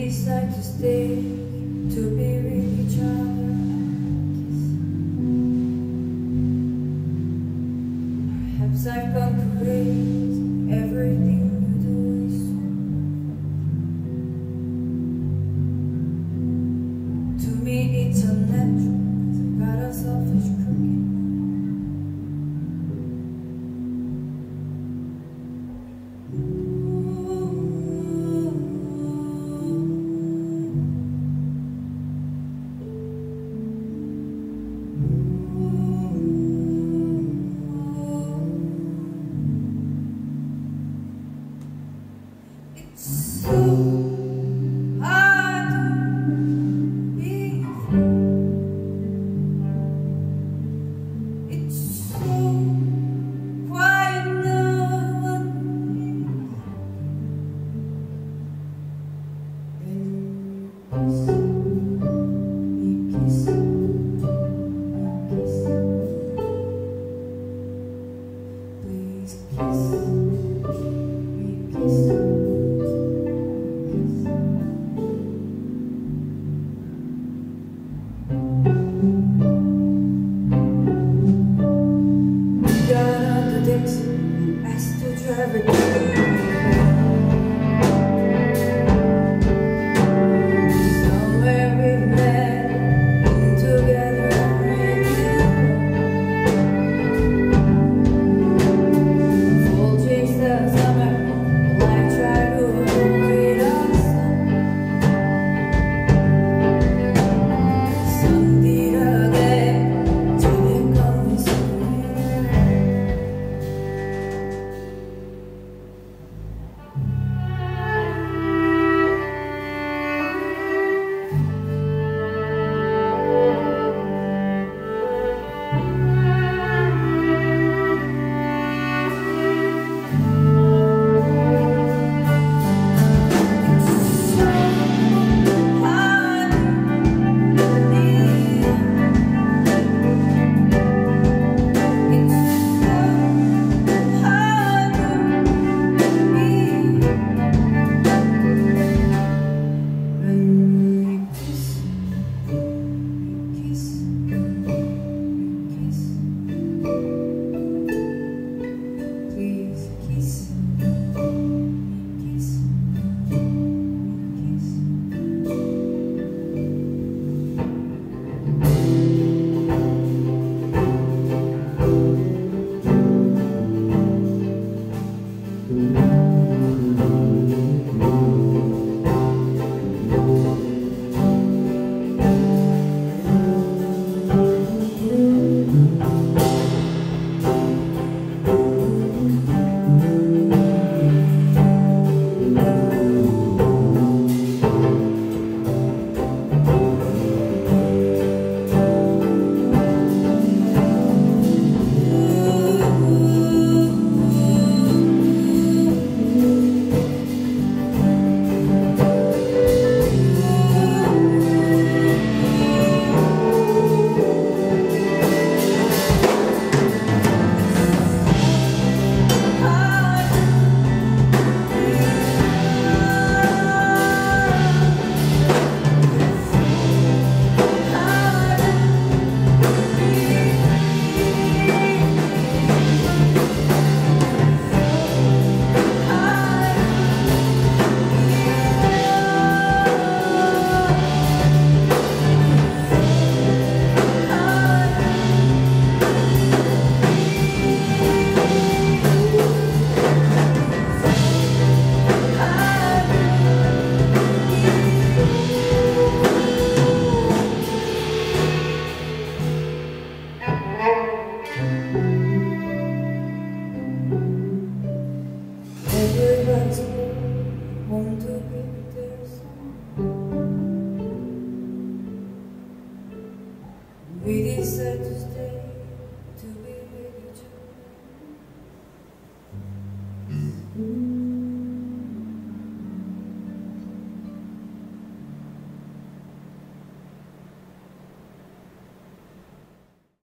decide to stay, to be with each other and kiss. Perhaps I've gone crazy, everything you do is wrong. To me it's unnatural, 'cause I've got a selfish crooked mind. So hard to be free. It's so quiet now and then kiss, please kiss, kiss. Got on the Dixie, asked the driver to